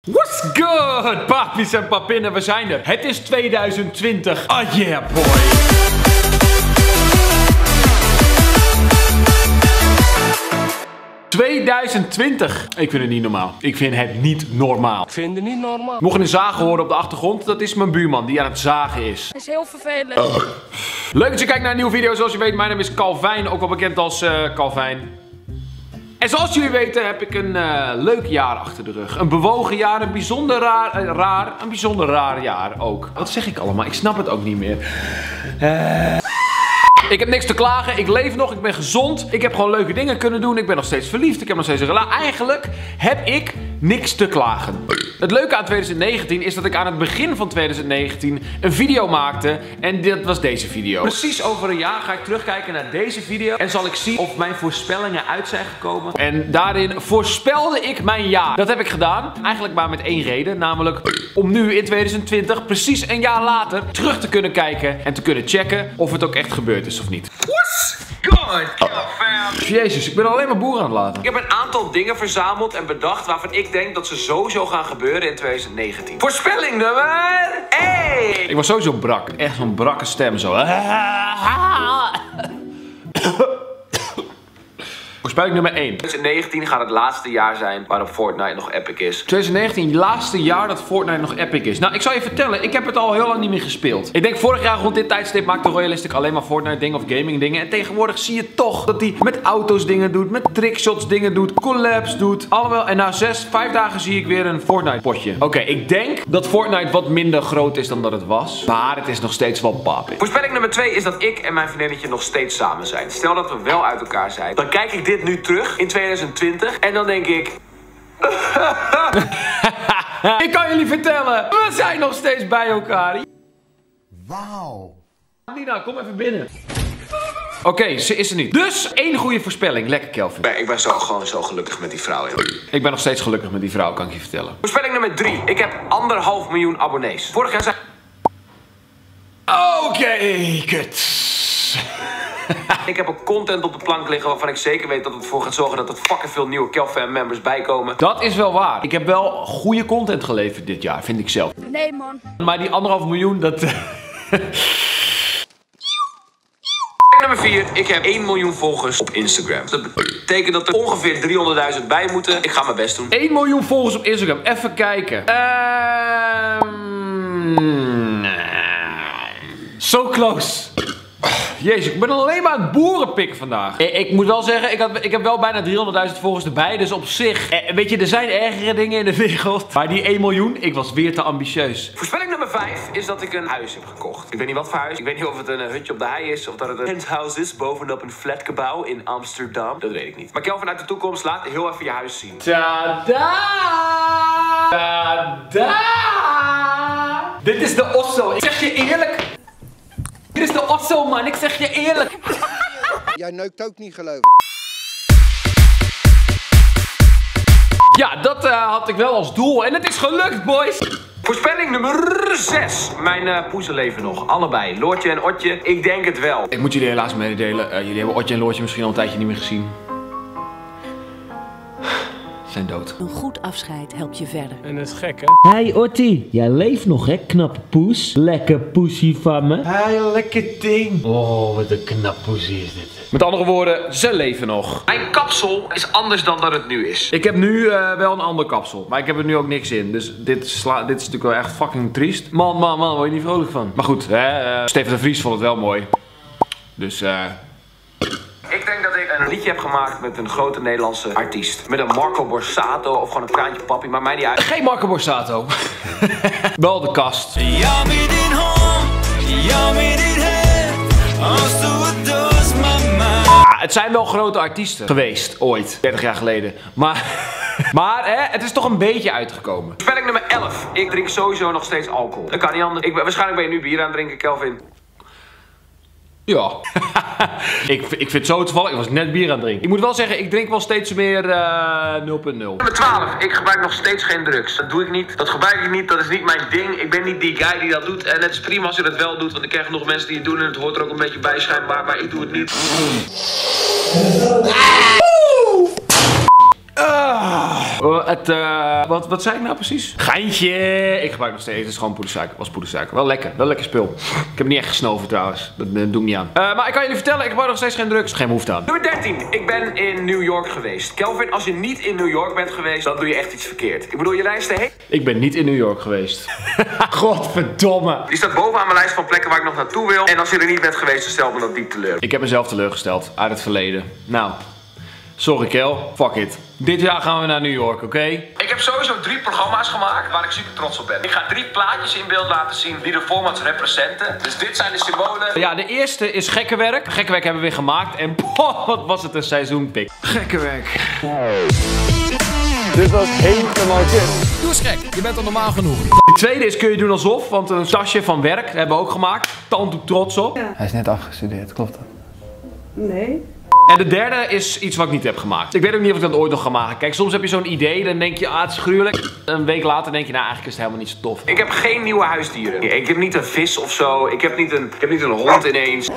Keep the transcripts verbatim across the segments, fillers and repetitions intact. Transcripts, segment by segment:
What's good, papies en papinnen, we zijn er. Het is tweeduizend twintig. Oh yeah, boy. tweeduizend twintig. Ik vind het niet normaal. Ik vind het niet normaal. Ik vind het niet normaal. Mocht je een zagen horen op de achtergrond, dat is mijn buurman die aan het zagen is. Dat is heel vervelend. Oh. Leuk dat je kijkt naar een nieuwe video. Zoals je weet, mijn naam is Calvijn, ook wel bekend als uh, Calvijn. En zoals jullie weten heb ik een uh, leuk jaar achter de rug. Een bewogen jaar, een bijzonder raar, uh, raar, een bijzonder raar jaar ook. Wat zeg ik allemaal? Ik snap het ook niet meer. Uh... Ik heb niks te klagen, ik leef nog, ik ben gezond. Ik heb gewoon leuke dingen kunnen doen, ik ben nog steeds verliefd, ik heb nog steeds een relatie. Eigenlijk heb ik niks te klagen. Het leuke aan tweeduizend negentien is dat ik aan het begin van tweeduizend negentien een video maakte. En dit was deze video. Precies over een jaar ga ik terugkijken naar deze video. En zal ik zien of mijn voorspellingen uit zijn gekomen. En daarin voorspelde ik mijn jaar. Dat heb ik gedaan, eigenlijk maar met één reden. Namelijk om nu in tweeduizend twintig, precies een jaar later, terug te kunnen kijken. En te kunnen checken of het ook echt gebeurd is of niet. What's good, fam? Jezus, ik ben alleen maar boeren aan het laten. Ik heb een aantal dingen verzameld en bedacht waarvan ik denk dat ze sowieso gaan gebeuren in tweeduizend negentien. Voorspelling nummer één. Ik was sowieso brak. Echt zo'n brakke stem zo. Voorspelling nummer één. tweeduizend negentien gaat het laatste jaar zijn waarop Fortnite nog epic is. tweeduizend negentien, het laatste jaar dat Fortnite nog epic is. Nou, ik zal je vertellen, ik heb het al heel lang niet meer gespeeld. Ik denk vorig jaar rond dit tijdstip maakte Royalistic alleen maar Fortnite dingen of gaming dingen. En tegenwoordig zie je toch dat hij met auto's dingen doet, met trickshots dingen doet, collabs doet. Allemaal. En na zes, vijf dagen zie ik weer een Fortnite potje. Oké, okay, ik denk dat Fortnite wat minder groot is dan dat het was. Maar het is nog steeds wel papi. Voorspelling nummer twee is dat ik en mijn vriendinnetje nog steeds samen zijn. Stel dat we wel uit elkaar zijn, dan kijk ik dit nu terug in tweeduizend twintig en dan denk ik... Ik kan jullie vertellen, we zijn nog steeds bij elkaar. Wauw. Nina, kom even binnen. Oké, okay, ze is er niet. Dus één goede voorspelling. Lekker, Kelvin. Ik ben zo, gewoon zo gelukkig met die vrouw. Joh. Ik ben nog steeds gelukkig met die vrouw, kan ik je vertellen. Voorspelling nummer drie. Ik heb anderhalf miljoen abonnees. Vorig jaar zijn... Oké, okay, kut. Ik heb ook content op de plank liggen waarvan ik zeker weet dat het ervoor gaat zorgen dat er fucking veel nieuwe Calvin members bijkomen. Dat is wel waar. Ik heb wel goede content geleverd dit jaar, vind ik zelf. Nee, man. Maar die anderhalf miljoen, dat... Nummer vier. Ik heb één miljoen volgers op Instagram. Dat betekent dat er ongeveer driehonderdduizend bij moeten. Ik ga mijn best doen. één miljoen volgers op Instagram. Even kijken. Ehm... So close. Jezus, ik ben alleen maar aan het boerenpikken vandaag. Ik, ik moet wel zeggen, ik, had, ik heb wel bijna driehonderdduizend volgers erbij. Dus op zich, eh, weet je, er zijn ergere dingen in de wereld. Maar die één miljoen, ik was weer te ambitieus. Voorspelling nummer vijf is dat ik een huis heb gekocht. Ik weet niet wat voor huis. Ik weet niet of het een hutje op de hei is. Of dat het een penthouse is bovenop een flatgebouw in Amsterdam. Dat weet ik niet. Maar Kelvin uit de toekomst, laat heel even je huis zien. Tada! Tada! Dit is de Osso. Ik zeg je eerlijk... Dit is de Osso, man. Ik zeg je eerlijk. Jij neukt ook niet, geloof ik. Ja, dat uh, had ik wel als doel. En het is gelukt, boys. Voorspelling nummer zes. Mijn uh, poezen leven nog. Allebei. Loortje en Otje. Ik denk het wel. Ik moet jullie helaas mededelen. Uh, jullie hebben Otje en Loortje misschien al een tijdje niet meer gezien. Zijn dood. Een goed afscheid helpt je verder. En dat is gek, hè? Hey Otti, jij leeft nog hè, knappe poes. Lekker poesie van me. Hey, lekker ding. Oh, wat een knap poesie is dit. Met andere woorden, ze leven nog. Mijn kapsel is anders dan dat het nu is. Ik heb nu uh, wel een ander kapsel, maar ik heb er nu ook niks in. Dus dit, sla dit is natuurlijk wel echt fucking triest. Man, man, man, word je niet vrolijk van. Maar goed, hè, uh, Steven de Vries vond het wel mooi. Dus eh... Uh... Ik denk dat ik een liedje heb gemaakt met een grote Nederlandse artiest. Met een Marco Borsato of gewoon een Kraantje Papi, maar mij niet uit. Geen Marco Borsato. Wel de kast. Ah, het zijn wel grote artiesten geweest, ooit. dertig jaar geleden. Maar, maar hè, het is toch een beetje uitgekomen. Voorspelling nummer elf. Ik drink sowieso nog steeds alcohol. Dat kan niet anders. Ik, waarschijnlijk ben je nu bier aan het drinken, Kelvin. Ja. ik, ik vind het zo toevallig. Ik was net bier aan het drinken. Ik moet wel zeggen, ik drink wel steeds meer uh, nul punt nul. Nummer twaalf. Ik gebruik nog steeds geen drugs. Dat doe ik niet. Dat gebruik ik niet. Dat is niet mijn ding. Ik ben niet die guy die dat doet. En het is prima als je dat wel doet. Want ik krijg nog mensen die het doen. En het hoort er ook een beetje bij schijnbaar. Maar ik doe het niet. Ah. Uh, het, uh, wat, wat zei ik nou precies? Geintje. Ik gebruik nog steeds. Het is gewoon poedersuiker. Was poedersuiker. Wel lekker. Wel lekker spul. Ik heb niet echt gesnoven trouwens. Dat, dat doe ik niet aan. Uh, maar ik kan jullie vertellen, ik gebruik nog steeds geen drugs. Geen behoefte aan. Nummer dertien. Ik ben in New York geweest. Kelvin, als je niet in New York bent geweest, dan doe je echt iets verkeerd. Ik bedoel, je lijst heen. Ik ben niet in New York geweest. Godverdomme. Die staat bovenaan mijn lijst van plekken waar ik nog naartoe wil. En als je er niet bent geweest, dan stelt me dat diep teleur. Ik heb mezelf teleurgesteld uit het verleden. Nou, sorry Kel. Fuck it. Dit jaar gaan we naar New York, oké? Okay? Ik heb sowieso drie programma's gemaakt waar ik super trots op ben. Ik ga drie plaatjes in beeld laten zien die de formats representen. Dus dit zijn de symbolen. Ja, de eerste is Gekkenwerk. Gekkenwerk hebben we weer gemaakt. En boah, wat was het een seizoenpik. Gekkenwerk. Dit was helemaal kut. Doe eens gek, je bent al normaal genoeg. De tweede is kun je doen alsof, want een tasje van werk hebben we ook gemaakt. Tand doet trots op. Ja. Hij is net afgestudeerd, klopt dat? Nee. En de derde is iets wat ik niet heb gemaakt. Ik weet ook niet of ik dat ooit nog ga maken. Kijk, soms heb je zo'n idee, dan denk je, ah, het is gruwelijk. Een week later denk je, nou, eigenlijk is het helemaal niet zo tof. Ik heb geen nieuwe huisdieren. Ik heb niet een vis of zo. Ik heb niet een, ik heb niet een hond ineens.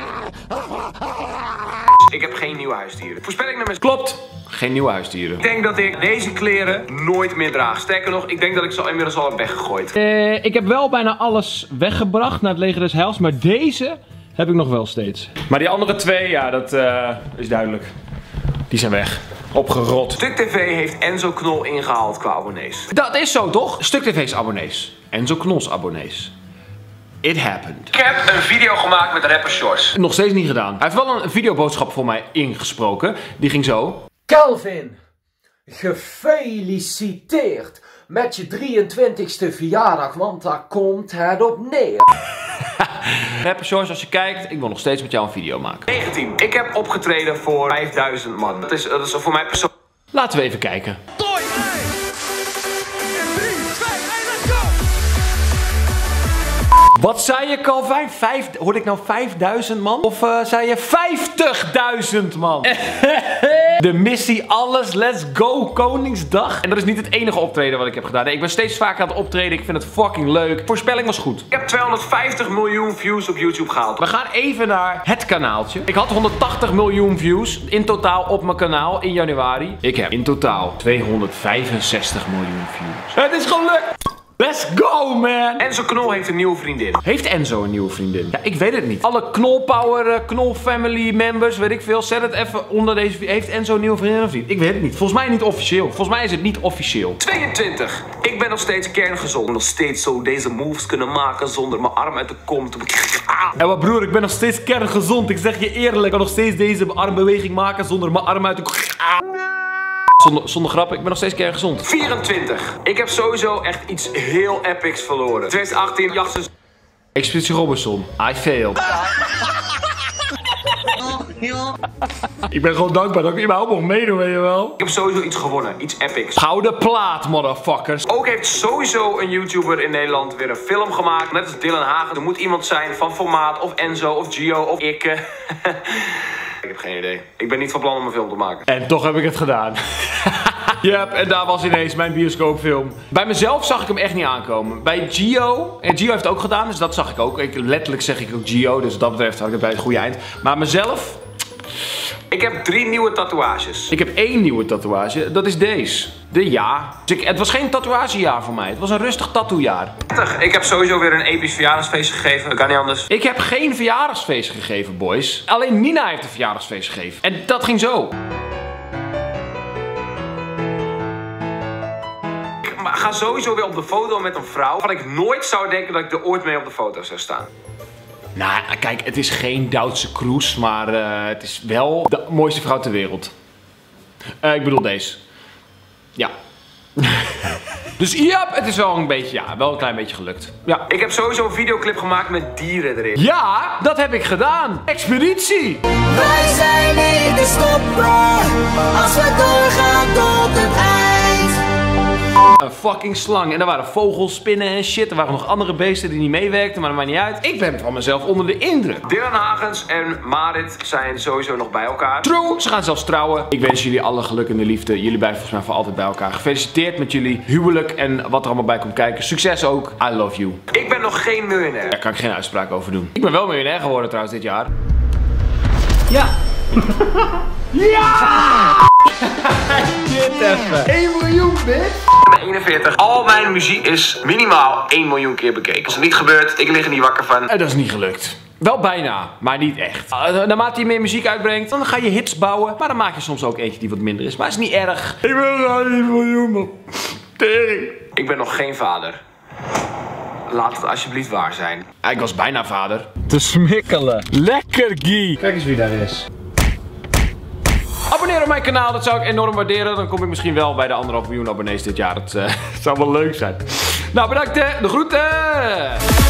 Ik heb geen nieuwe huisdieren. Voorspelling nummer... Klopt. Geen nieuwe huisdieren. Ik denk dat ik deze kleren nooit meer draag. Sterker nog, ik denk dat ik ze inmiddels al heb weggegooid. Uh, ik heb wel bijna alles weggebracht naar het leger des heils, maar deze heb ik nog wel steeds. Maar die andere twee, ja, dat uh, is duidelijk. Die zijn weg. Opgerot. Stuk T V heeft Enzo Knol ingehaald qua abonnees. Dat is zo, toch? Stuk T V's abonnees. Enzo Knols abonnees. It happened. Ik heb een video gemaakt met rapper Shores. Nog steeds niet gedaan. Hij heeft wel een videoboodschap voor mij ingesproken. Die ging zo. Kelvin, gefeliciteerd met je drieëntwintigste verjaardag, want daar komt het op neer. Rapper Shores, als je kijkt, ik wil nog steeds met jou een video maken. negentien. Ik heb opgetreden voor vijfduizend man. Dat is, dat is voor mij persoonlijk. Laten we even kijken. Wat zei je, Calvin? Vijf, hoorde ik nou vijfduizend man? Of uh, zei je vijftigduizend man? De missie alles, let's go, Koningsdag. En dat is niet het enige optreden wat ik heb gedaan. Nee, ik ben steeds vaker aan het optreden, ik vind het fucking leuk. Voorspelling was goed. Ik heb tweehonderdvijftig miljoen views op YouTube gehaald. We gaan even naar het kanaaltje. Ik had honderdtachtig miljoen views in totaal op mijn kanaal in januari. Ik heb in totaal tweehonderdvijfenzestig miljoen views. Het is gelukt! Let's go, man! Enzo Knol heeft een nieuwe vriendin. Heeft Enzo een nieuwe vriendin? Ja, ik weet het niet. Alle Knolpower, uh, Knol family members, weet ik veel. Zet het even onder deze video. Heeft Enzo een nieuwe vriendin of niet? Ik weet het niet. Volgens mij niet officieel. Volgens mij is het niet officieel. tweeëntwintig. Ik ben nog steeds kerngezond. Nog steeds zo deze moves kunnen maken zonder mijn arm uit de kom te... En wat broer, ik ben nog steeds kerngezond. Ik zeg je eerlijk. Ik kan nog steeds deze armbeweging maken zonder mijn arm uit de... Zonder, zonder grap, ik ben nog steeds kerngezond. vierentwintig. Ik heb sowieso echt iets heel epics verloren. twintig achttien, jachten... Expeditie Robinson. I failed. Ik ben gewoon dankbaar dat ik überhaupt nog meedoe, weet je wel. Ik heb sowieso iets gewonnen. Iets epics. Gouden plaat, motherfuckers. Ook heeft sowieso een YouTuber in Nederland weer een film gemaakt. Net als Dylan Hagen. Er moet iemand zijn van Formaat of Enzo of Gio of ik. Ik heb geen idee. Ik ben niet van plan om een film te maken. En toch heb ik het gedaan. Yep, en daar was ineens mijn bioscoopfilm. Bij mezelf zag ik hem echt niet aankomen. Bij Gio, en Gio heeft het ook gedaan, dus dat zag ik ook. Ik, letterlijk zeg ik ook Gio, dus wat dat betreft had ik het bij het goede eind. Maar mezelf... Ik heb drie nieuwe tatoeages. Ik heb één nieuwe tatoeage, dat is deze. De ja. Dus ik, het was geen tatoeagejaar voor mij. Het was een rustig tattoojaar. Ik heb sowieso weer een episch verjaardagsfeest gegeven. Dat kan niet anders. Ik heb geen verjaardagsfeest gegeven, boys. Alleen Nina heeft een verjaardagsfeest gegeven. En dat ging zo. Ik ga sowieso weer op de foto met een vrouw. Waarvan ik nooit zou denken dat ik er ooit mee op de foto zou staan. Nou, kijk, het is geen Duitse Kroes, maar uh, het is wel de mooiste vrouw ter wereld. Uh, ik bedoel deze. Ja. Dus ja, het is wel een beetje, ja, wel een klein beetje gelukt. Ja. Ik heb sowieso een videoclip gemaakt met dieren erin. Ja, dat heb ik gedaan. Expeditie. Wij zijn niet te stoppen als we doorgaan tot het eind. Een fucking slang. En er waren vogels, spinnen en shit. Er waren nog andere beesten die niet meewerkten, maar dat maakt niet uit. Ik ben van mezelf onder de indruk. Dylan Hagens en Marit zijn sowieso nog bij elkaar. True, ze gaan zelfs trouwen. Ik wens jullie alle geluk en de liefde. Jullie blijven volgens mij voor altijd bij elkaar. Gefeliciteerd met jullie huwelijk en wat er allemaal bij komt kijken. Succes ook. I love you. Ik ben nog geen miljonair. Daar kan ik geen uitspraak over doen. Ik ben wel miljonair geworden trouwens dit jaar. Ja. Ja! Dit even. één miljoen, bitch. eenenveertig. Al mijn muziek is minimaal één miljoen keer bekeken. Als het niet gebeurt, ik lig er niet wakker van. En dat is niet gelukt. Wel bijna, maar niet echt. Uh, naarmate je meer muziek uitbrengt, dan ga je hits bouwen. Maar dan maak je soms ook eentje die wat minder is. Maar het is niet erg. Ik ben er één miljoen, man. Tering. Ik ben nog geen vader. Laat het alsjeblieft waar zijn. Ja, ik was bijna vader. Te smikkelen. Lekker, Guy. Kijk eens wie daar is. Abonneer op mijn kanaal, dat zou ik enorm waarderen. Dan kom ik misschien wel bij de anderhalf miljoen abonnees dit jaar. Dat uh, zou wel leuk zijn. Nou, bedankt. De groeten.